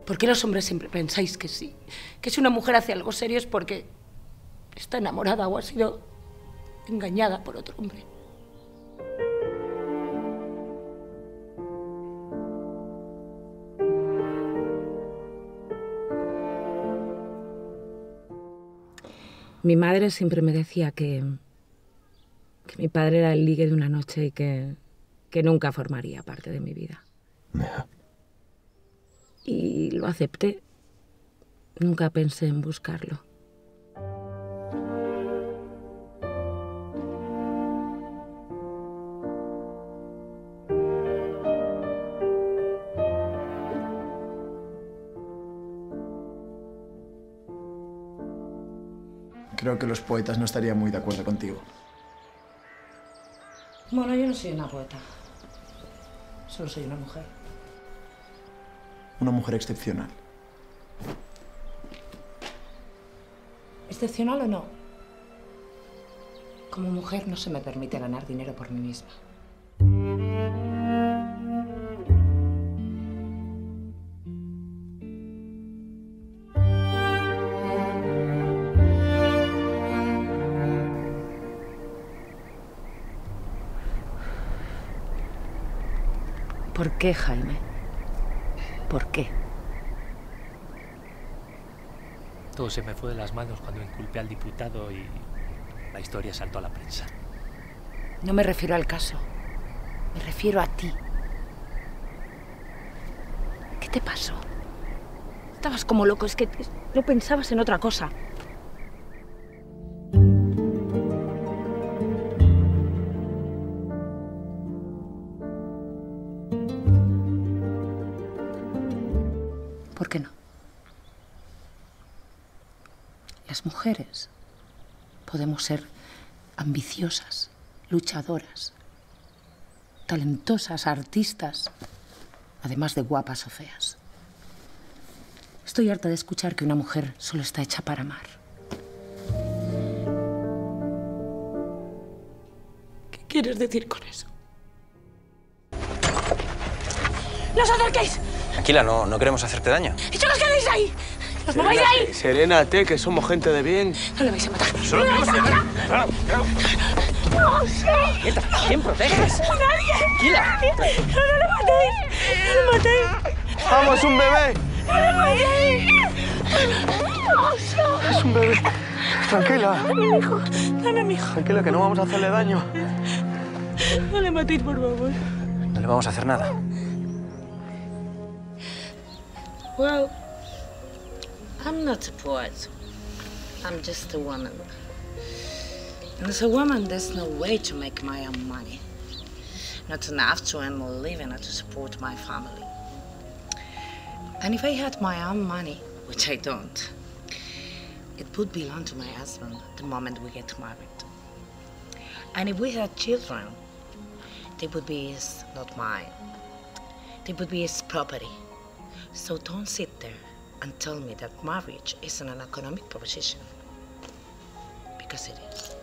¿Por qué los hombres siempre pensáis que sí? Que si una mujer hace algo serio es porque está enamorada o ha sido engañada por otro hombre. Mi madre siempre me decía que mi padre era el ligue de una noche y que nunca formaría parte de mi vida. Y lo acepté. Nunca pensé en buscarlo. Creo que los poetas no estarían muy de acuerdo contigo. Bueno, yo no soy una poeta. Solo soy una mujer. Una mujer excepcional. ¿Excepcional o no? Como mujer no se me permite ganar dinero por mí misma. ¿Por qué, Jaime? ¿Por qué? Todo se me fue de las manos cuando inculpé al diputado y la historia saltó a la prensa. No me refiero al caso. Me refiero a ti. ¿Qué te pasó? Estabas como loco, es que no pensabas en otra cosa. ¿Por qué no? Las mujeres podemos ser ambiciosas, luchadoras, talentosas, artistas, además de guapas o feas. Estoy harta de escuchar que una mujer solo está hecha para amar. ¿Qué quieres decir con eso? ¡No os acerquéis! Tranquila, no queremos hacerte daño. ¡Y yo os quedéis ahí! ¡Os mováis de ahí! Serénate, que somos gente de bien. No le vais a matar. Solo queremos matar. ¡No sé! ¿Quién proteges? ¡Nadie! Tranquila. ¡No le matéis! ¡No le matéis! ¡Vamos, un bebé! ¡No le matéis! Es un bebé. Tranquila. Dame a mi hijo. Dame a mi hijo. Tranquila, que no vamos a hacerle daño. No le matéis, por favor. No le vamos a hacer nada. Well, I'm not a poet. I'm just a woman. And as a woman, there's no way to make my own money. Not enough to earn a living or to support my family. And if I had my own money, which I don't, it would belong to my husband the moment we get married. And if we had children, they would be his, not mine. They would be his property. So don't sit there and tell me that marriage isn't an economic proposition, because it is.